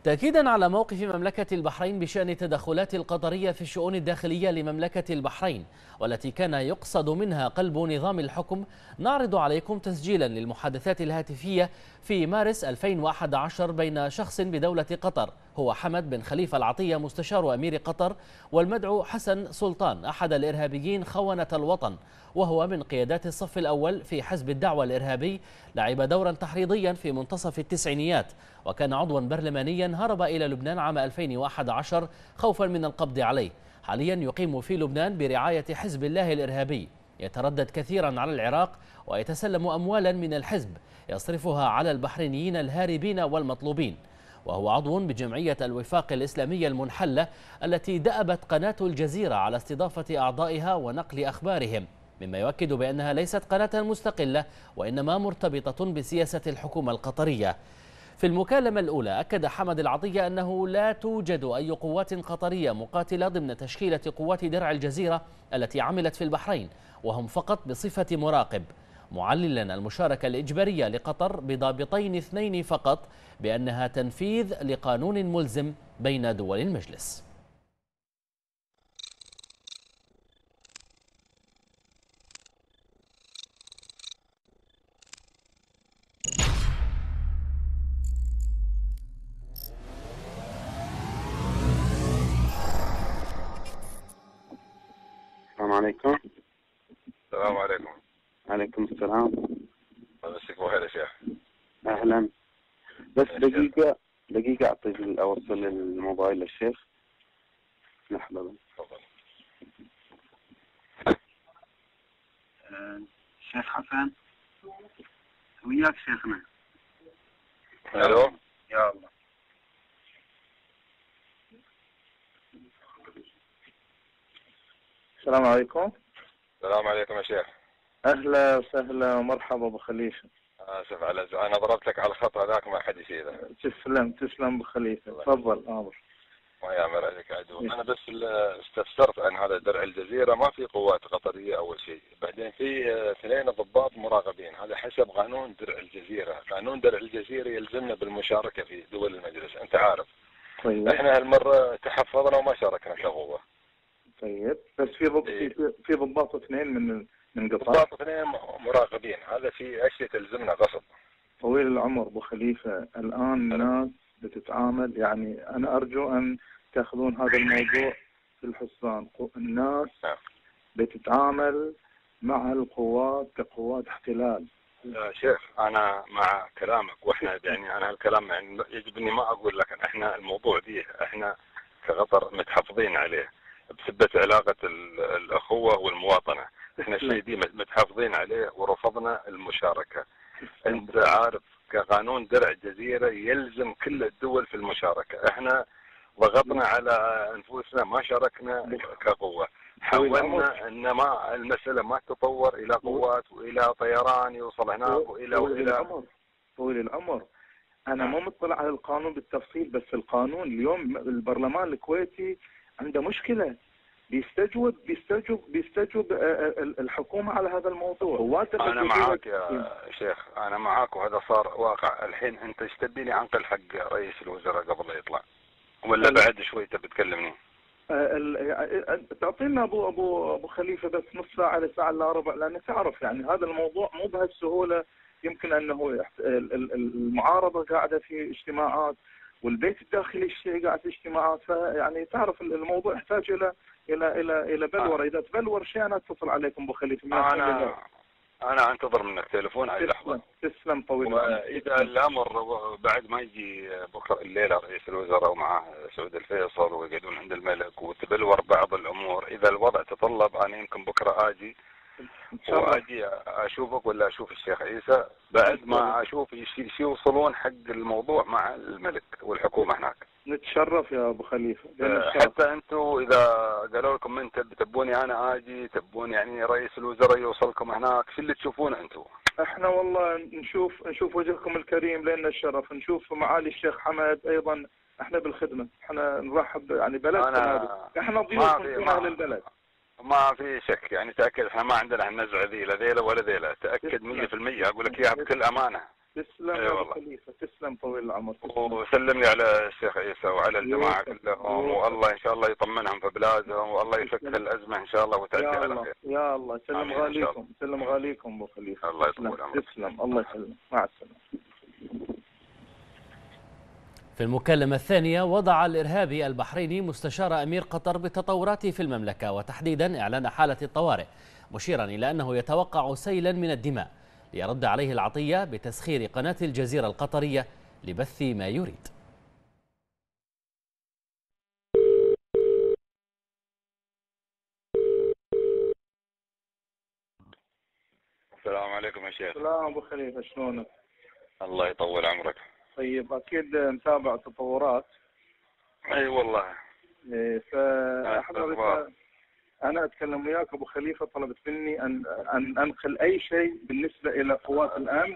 تأكيدا على موقف مملكة البحرين بشأن التدخلات القطرية في الشؤون الداخلية لمملكة البحرين، والتي كان يقصد منها قلب نظام الحكم، نعرض عليكم تسجيلا للمحادثات الهاتفية في مارس 2011 بين شخص بدولة قطر هو حمد بن خليفة العطية مستشار أمير قطر، والمدعو حسن سلطان أحد الإرهابيين خونة الوطن، وهو من قيادات الصف الأول في حزب الدعوة الإرهابي، لعب دورا تحريضيا في منتصف التسعينيات، وكان عضوا برلمانيا هرب إلى لبنان عام 2011 خوفا من القبض عليه. حاليا يقيم في لبنان برعاية حزب الله الإرهابي، يتردد كثيرا على العراق ويتسلم أموالا من الحزب يصرفها على البحرينيين الهاربين والمطلوبين، وهو عضو بجمعية الوفاق الإسلامية المنحلة التي دأبت قناة الجزيرة على استضافة أعضائها ونقل أخبارهم، مما يؤكد بأنها ليست قناة مستقلة وإنما مرتبطة بسياسة الحكومة القطرية. في المكالمة الأولى أكد حمد العطية أنه لا توجد أي قوات قطرية مقاتلة ضمن تشكيلة قوات درع الجزيرة التي عملت في البحرين، وهم فقط بصفة مراقب، معللا المشاركة الإجبارية لقطر بضابطين اثنين فقط بأنها تنفيذ لقانون ملزم بين دول المجلس. السلام عليكم. السلام عليكم. عليكم السلام. مسك بخير يا شيخ. أهلا. بس دقيقة أعطي أوصل الموبايل للشيخ. لحظة بس. تفضل. شيخ حسن. وياك شيخنا. الو. يا الله. السلام عليكم. السلام عليكم يا شيخ. أهلا وسهلا ومرحبا أبو خليفة. آسف على أنا ضربت لك على الخط هذاك ما حد يشيله. تسلم أبو خليفة. تفضل أمر. ما يعمر عليك عدو. أنا بس استفسرت عن هذا درع الجزيرة، ما في قوات قطرية أول شيء، بعدين في اثنين ضباط مراقبين، هذا حسب قانون درع الجزيرة. قانون درع الجزيرة يلزمنا بالمشاركة في دول المجلس، أنت عارف. طيب. احنا هالمرة تحفظنا وما شاركنا كقوة. طيب بس في ضباط اثنين من قطر. ضباط اثنين مراقبين، هذا في اشياء تلزمنا غصب. طويل العمر ابو خليفه، الان الناس بتتعامل، يعني انا ارجو ان تاخذون هذا الموضوع في الحسبان. الناس بتتعامل مع القوات كقوات احتلال. يا شيخ انا مع كلامك، واحنا يعني انا هالكلام يعني يجب اني ما اقول لك، احنا الموضوع دي احنا كقطر متحفظين عليه بسبة علاقة الأخوة والمواطنة، احنا الشيء دي متحافظين عليه ورفضنا المشاركة. انت عارف كقانون درع الجزيرة يلزم كل الدول في المشاركة، احنا ضغطنا على انفسنا ما شاركنا كقوة، حاولنا ان ما المسألة ما تتطور الى قوات والى طيران يوصل هناك والى طويل العمر. انا مو مطلع على القانون بالتفصيل، بس القانون اليوم البرلمان الكويتي عنده مشكلة، بيستجوب الحكومة على هذا الموضوع. أنا معاك يا شيخ، أنا معاك، وهذا صار واقع الحين. أنت ايش تبيني عنقل حق رئيس الوزراء قبل لا يطلع، ولا بعد شوي تبي تكلمني؟ تعطينا أبو خليفة بس نص ساعة لساعة إلا ربع، لأن تعرف يعني هذا الموضوع مو بهالسهولة. يمكن أنه المعارضة قاعدة في اجتماعات، والبيت الداخلي الشيعي قاعد في اجتماعات، فيعني تعرف الموضوع يحتاج الى بلور. اذا تبلور شيء انا اتصل عليكم ابو خليفه. انا انتظر منك تليفون اي لحظه. تسلم طويل. واذا الامر بعد ما يجي بكره الليله رئيس الوزراء ومعه سعود الفيصل ويقعدون عند الملك وتبلور بعض الامور، اذا الوضع تطلب انا يمكن بكره اجي واجي اشوفك ولا اشوف الشيخ عيسى، بعد ما اشوف يوصلون حق الموضوع مع الملك والحكومه هناك. نتشرف يا ابو خليفه. حتى انتم اذا قالوا لكم انت تبوني انا اجي، تبون يعني رئيس الوزراء يوصلكم هناك، شو اللي تشوفونه انتم؟ احنا والله نشوف وجهكم الكريم، لنا الشرف. نشوف معالي الشيخ حمد ايضا، احنا بالخدمه، احنا نرحب يعني بلدنا، احنا ضيوف من اهل البلد. ما في شك يعني، تاكد احنا ما عندنا النزعه ذي لا ذيله ولا ذيله، تاكد 100%. اقول لك اياها بكل امانه. تسلم يا ابو خليفه، تسلم طويل العمر. وسلم لي على الشيخ عيسى وعلى الجماعه كلهم، والله ان شاء الله يطمنهم في بلادهم، والله يفك الازمه ان شاء الله وتعدي على خير. يا الله سلم غاليكم، سلم غاليكم ابو خليفه. الله يطول عمرك. تسلم، الله يسلمك، مع السلامه. في المكالمة الثانية وضع الإرهابي البحريني مستشار أمير قطر بالتطورات في المملكة، وتحديدا إعلان حالة الطوارئ، مشيرا إلى أنه يتوقع سيلا من الدماء، ليرد عليه العطية بتسخير قناة الجزيرة القطرية لبث ما يريد. السلام عليكم يا شيخ. السلام ابو خليفه، شلونك؟ الله يطول عمرك. طيب اكيد متابع تطورات. اي والله. انا اتكلم وياك ابو خليفه، طلبت مني ان انقل اي شيء بالنسبه الى قوات الامن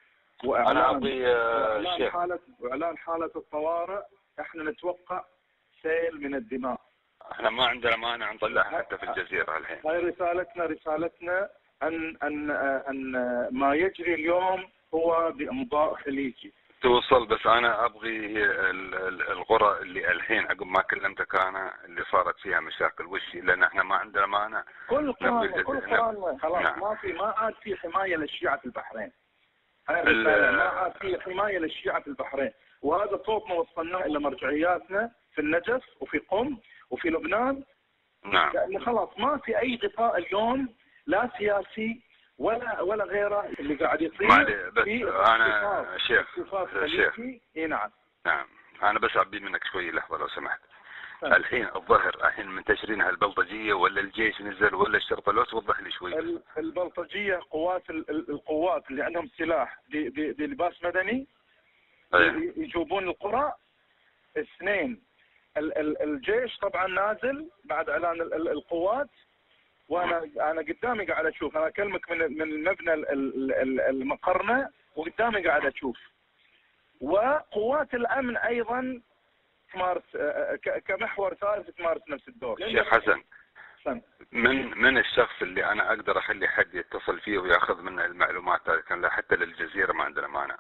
واعلان حاله الطوارئ. احنا نتوقع سيل من الدماء. احنا ما عندنا مانع نطلعها حتى في الجزيره الحين. هاي رسالتنا ان ما يجري اليوم هو بامضاء خليجي توصل. بس انا ابغي القرى اللي الحين عقب ما كلمتك انا اللي صارت فيها مشاكل وشي، لان احنا ما عندنا مانع. كل قرى خلاص. نعم. ما عاد في حمايه للشيعة في البحرين. ما عاد في حمايه للشيعة في البحرين، وهذا صوتنا وصلناه الى مرجعياتنا في النجف وفي قم وفي لبنان. نعم. لان خلاص ما في اي غطاء اليوم، لا سياسي ولا غيره اللي قاعد يصير. بس انا شيخ. نعم. نعم انا بس ابي منك شوي لحظه لو سمحت. الحين الظهر الحين منتشرينها البلطجيه ولا الجيش نزل ولا الشرطه؟ لو توضح لي شوي. البلطجيه القوات اللي عندهم سلاح بلباس مدني. يجوبون القرى. اثنين، الجيش طبعا نازل بعد اعلان القوات، وانا قدامي قاعد اشوف. انا اكلمك من مبنى المقرنه وقدامي قاعد اشوف. وقوات الامن ايضا تمارس كمحور ثالث تمارس نفس الدور. شيخ حسن، من الشخص اللي انا اقدر اخلي حد يتصل فيه وياخذ منه المعلومات هذه؟ كان حتى للجزيره ما عندنا مانع.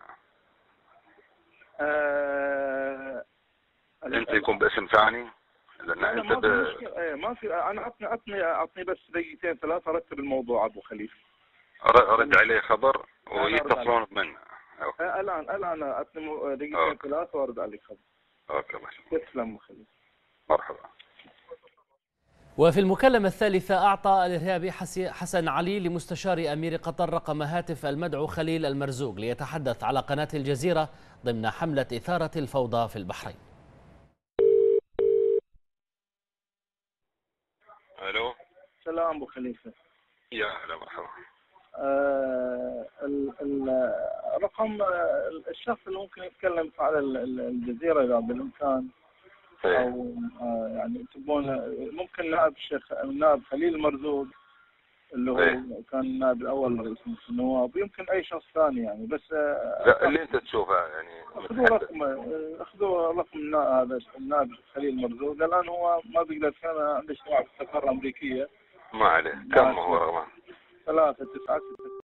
انت يكون باسم ثاني؟ لان انت ما في. انا عطني بس دقيقتين ثلاثه ارتب الموضوع ابو خليفه. رد عليه خبر ويتصلون منه. الان عطني دقيقتين ثلاثه وارد عليك خبر. اوكي ماشي. تسلم خليفه. مرحبا. وفي المكالمة الثالثة أعطى الإرهابي حسن علي لمستشار أمير قطر رقم هاتف المدعو خليل المرزوق ليتحدث على قناة الجزيرة ضمن حملة إثارة الفوضى في البحرين. الو. سلام ابو خليفه. يا هلا مرحبا. الرقم الشخص اللي ممكن يتكلم على الجزيره اذا بالامكان، او يعني تبون ممكن النائب خليل المرزوق اللي هو كان النائب الاول لرئيس مجلس النواب، ويمكن اي شخص ثاني يعني. بس اللي انت تشوفه يعني اخذوا رقم هذا النائب خليل المرزوق. الان هو ما بيقدر، كان عنده اجتماع في السفاره الامريكيه. ما عليه. كم هو رقمه؟ 396.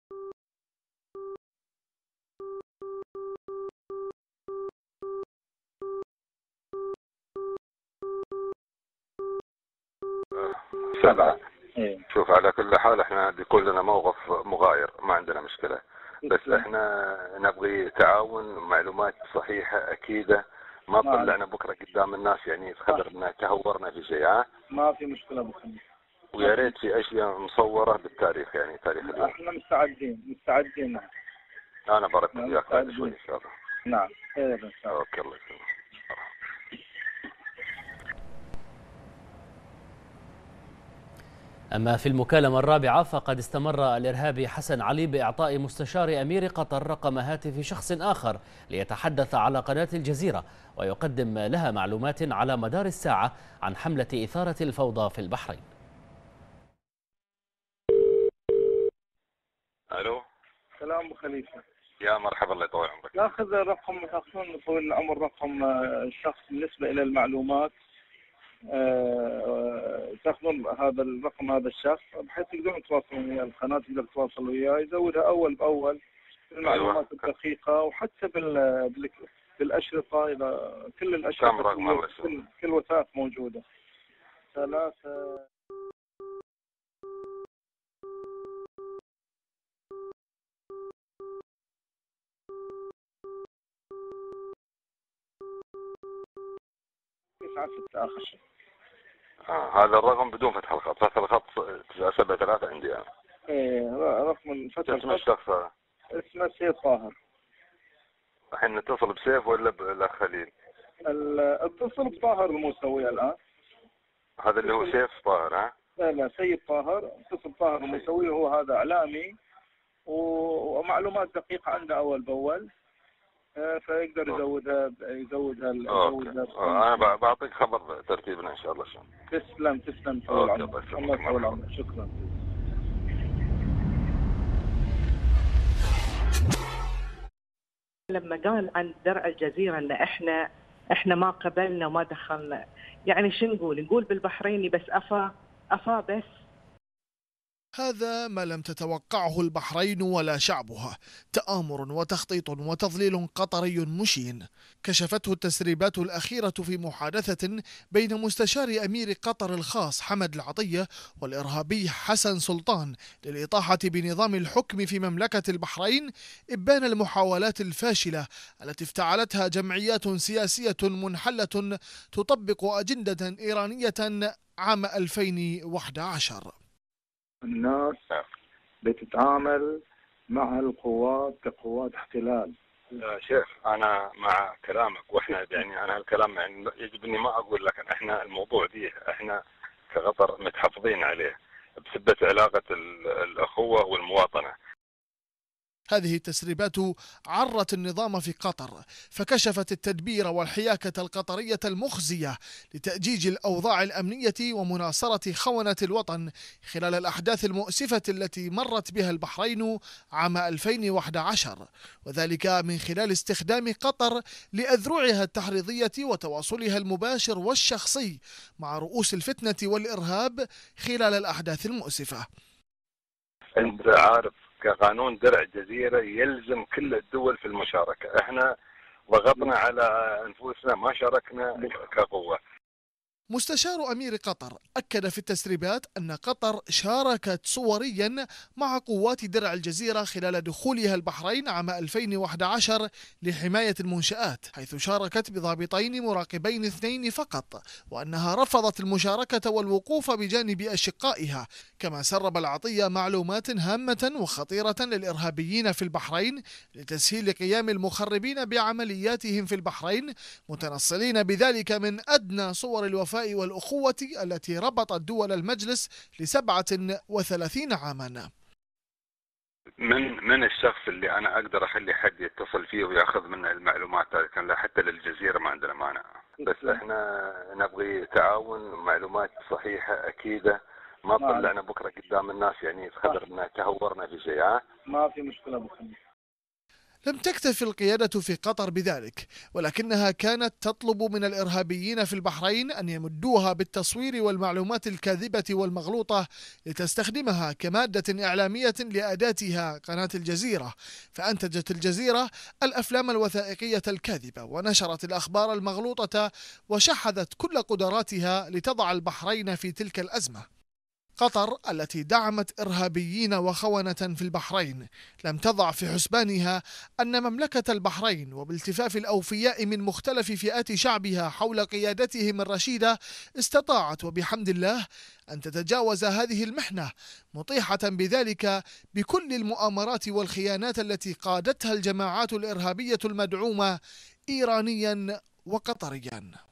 سبعة. شوف على كل حال احنا بيكون لنا موقف مغاير، ما عندنا مشكلة، بس احنا نبغي تعاون، معلومات صحيحة أكيدة، ما طلعنا بكرة قدام الناس يعني خبرنا تهورنا في شيء. ما في مشكلة ابو خليفة. ويا ريت في أشياء مصورة بالتاريخ، يعني تاريخ اليوم. احنا مستعدين. نعم. أنا برتب وياك بعد شوي إن شاء الله. نعم خير إن شاء الله. أوكي الله يسلمك. أما في المكالمة الرابعة فقد استمر الإرهابي حسن علي بإعطاء مستشار أمير قطر رقم هاتف شخص آخر ليتحدث على قناة الجزيرة ويقدم لها معلومات على مدار الساعة عن حملة إثارة الفوضى في البحرين. الو. سلام ابو خليفه. يا مرحبا الله يطول عمرك. ناخذ رقم، تاخذون طويل العمر رقم الشخص بالنسبه الى المعلومات. تاخذون هذا الرقم، هذا الشخص، بحيث تقدرون تتواصلون ويا القناه، تقدر تتواصل وياه، يزودها اول باول المعلومات. أيوة. دقيقة، وحتى بالأشرطة، إذا كل الأشرطة كل وثائق موجودة. 3 9/6 آخر شيء. هذا الرقم بدون فتح الخط، فتح الخط 973 عندي أنا. إيه، رقم فتح اسم الشخص هذا؟ اسمه سيد طاهر. الحين نتصل بسيف ولا بالأخ خليل؟ اتصل بطاهر الموسوي الآن. هذا اللي هو سيف طاهر ها؟ لا، سيد طاهر. اتصل طاهر الموسوي، هو هذا إعلامي ومعلومات دقيقة عنده أول بأول، فيقدر يزودها. أنا بعطيك خبر ترتيبنا إن شاء الله. تسلم. الله شكرا. لما قال عن درع الجزيرة ان احنا ما قبلنا وما دخلنا، يعني شو نقول بالبحريني بس افا بس. هذا ما لم تتوقعه البحرين ولا شعبها، تآمر وتخطيط وتضليل قطري مشين كشفته التسريبات الأخيرة في محادثة بين مستشار أمير قطر الخاص حمد العطية والإرهابي حسن سلطان للإطاحة بنظام الحكم في مملكة البحرين، إبان المحاولات الفاشلة التي افتعلتها جمعيات سياسية منحلة تطبق أجندة إيرانية عام 2011. الناس بتتعامل مع القوات كقوات احتلال. يا شيخ أنا مع كلامك، وإحنا يعني أنا هالكلام يعني يجب إني ما أقول، لكن إحنا الموضوع دي إحنا كقطر متحفظين عليه بسبة علاقة الأخوة والمواطنة. هذه التسريبات عرت النظام في قطر، فكشفت التدبير والحياكة القطرية المخزية لتأجيج الأوضاع الأمنية ومناصرة خونة الوطن خلال الأحداث المؤسفة التي مرت بها البحرين عام 2011، وذلك من خلال استخدام قطر لأذرعها التحريضية وتواصلها المباشر والشخصي مع رؤوس الفتنة والإرهاب خلال الأحداث المؤسفة. أنت عارف كقانون درع الجزيرة يلزم كل الدول في المشاركة، احنا ضغطنا على انفسنا ما شاركنا كقوة. مستشار أمير قطر أكد في التسريبات أن قطر شاركت صوريا مع قوات درع الجزيرة خلال دخولها البحرين عام 2011 لحماية المنشآت، حيث شاركت بضابطين مراقبين 2 فقط، وأنها رفضت المشاركة والوقوف بجانب أشقائها. كما سرب العطية معلومات هامة وخطيرة للإرهابيين في البحرين لتسهيل قيام المخربين بعملياتهم في البحرين، متنصلين بذلك من أدنى صور الوفاء والأخوة التي ربطت دول المجلس ل37 عاما. من الشخص اللي أنا أقدر أخلي حد يتصل فيه ويأخذ منه المعلومات هذه، كان حتى للجزيرة ما عندنا مانع، بس احنا نبغي تعاون ومعلومات صحيحة أكيدة، ما طلعنا بكرة قدام الناس يعني خبرنا تهورنا في شيء. ما في مشكلة بخلي. لم تكتف القيادة في قطر بذلك، ولكنها كانت تطلب من الإرهابيين في البحرين أن يمدوها بالتصوير والمعلومات الكاذبة والمغلوطة لتستخدمها كمادة إعلامية لأداتها قناة الجزيرة، فأنتجت الجزيرة الأفلام الوثائقية الكاذبة ونشرت الأخبار المغلوطة وشحذت كل قدراتها لتضع البحرين في تلك الأزمة. قطر التي دعمت إرهابيين وخونة في البحرين لم تضع في حسبانها أن مملكة البحرين وبالتفاف الأوفياء من مختلف فئات شعبها حول قيادتهم الرشيدة استطاعت وبحمد الله أن تتجاوز هذه المحنة، مطيحة بذلك بكل المؤامرات والخيانات التي قادتها الجماعات الإرهابية المدعومة إيرانيا وقطريا.